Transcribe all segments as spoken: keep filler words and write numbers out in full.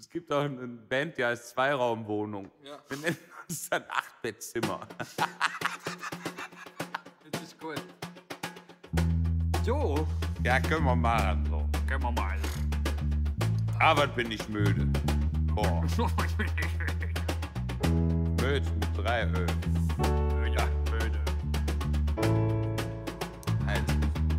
Es gibt auch eine Band, die heißt Zweiraumwohnung. Ja. Wir nennen uns dann Achtbettzimmer. Das ist gut. So. Ja, können wir machen so. Können wir mal. Aber bin ich müde. Boah. Müde mit drei Ö. Ja, müde. Also.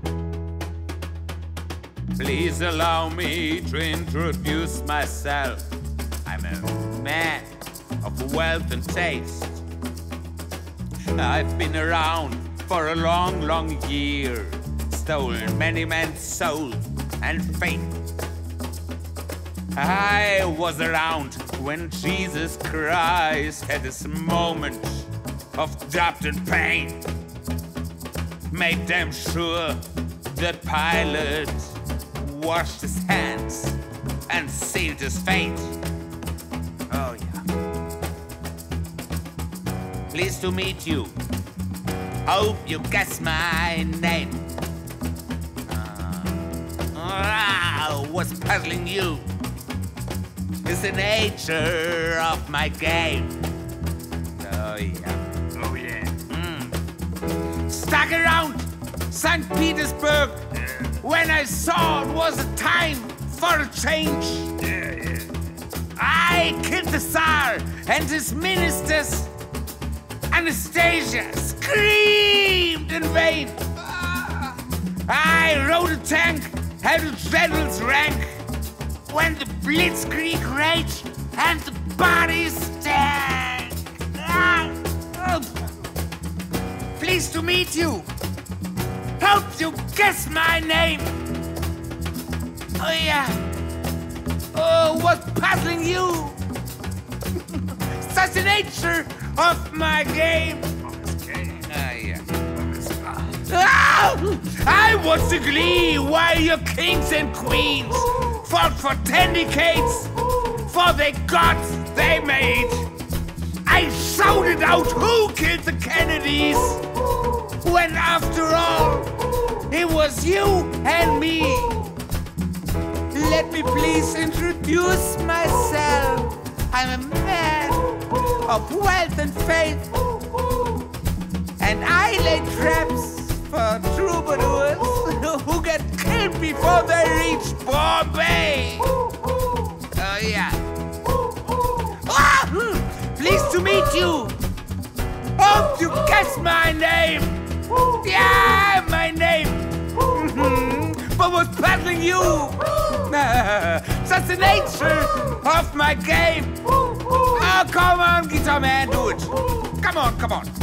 Please allow me to introduce myself. I'm a man of wealth and taste. I've been around for a long, long year. Stolen many men's souls and faith. I was around when Jesus Christ had this moment of doubt and pain. Made damn sure that Pilate washed his hands and sealed his fate. Oh yeah. Pleased to meet you. Hope you guess my name. Uh, what's puzzling you is the nature of my game. Oh yeah. Oh yeah. Mm. Stuck around Saint Petersburg when I saw it was a time for a change. Yeah, yeah. I killed the Tsar and his ministers. Anastasia screamed in vain. I rode a tank, had a general's rank. When the blitzkrieg raged and the bodies stank. Ah, oh. Pleased to meet you. Hope you guess my name. Oh yeah. Oh, what's puzzling you? Such the nature of my game. Ah, yeah. Oh, I watched the glee while your kings and queens fought for ten decades for the gods they made. I shouted out who killed the Kennedys when after all it was you and me. Let me please introduce myself. I'm a man of wealth and faith, and I lay traps for troubadours who get killed before they reach Bombay. Oh yeah. Ah, pleased to meet you. Hope you guess my name. Yeah, my name. But what's puzzling you? That's the nature of my game. Oh, come on, guitar man, do it. Come on, come on.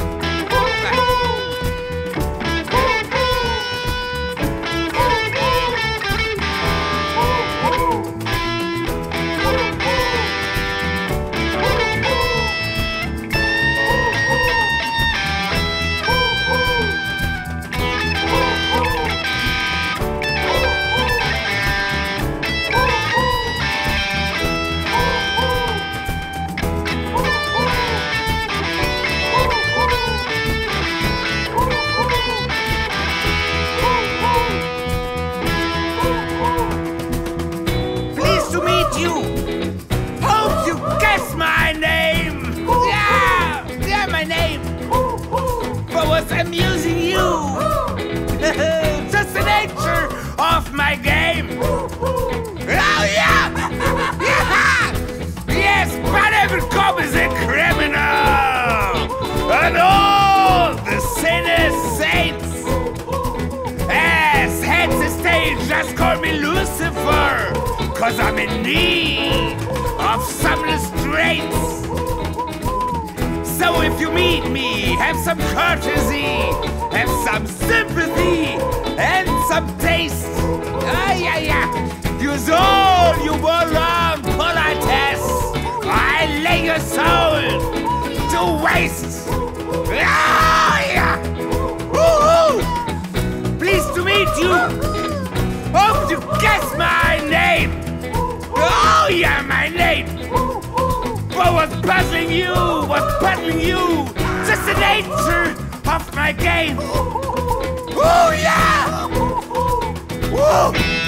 Amusing you. Just the nature of my game. Oh yeah. Yeah. Yes, but every cop is a criminal, and all the sinners saints. As heads the stage, just call me Lucifer, cause I'm in need of some restraints. So if you meet me, have some courtesy, have some sympathy, and some taste. Ah, yeah, yeah. Use all you will learn politesse. I lay your soul to waste. Ah, yeah. Woo-hoo. Pleased to meet you. Hope you guess my name. Oh, yeah, my name. But what's puzzling you? What's puzzling you? Just the nature of my game. Oh yeah! Woo!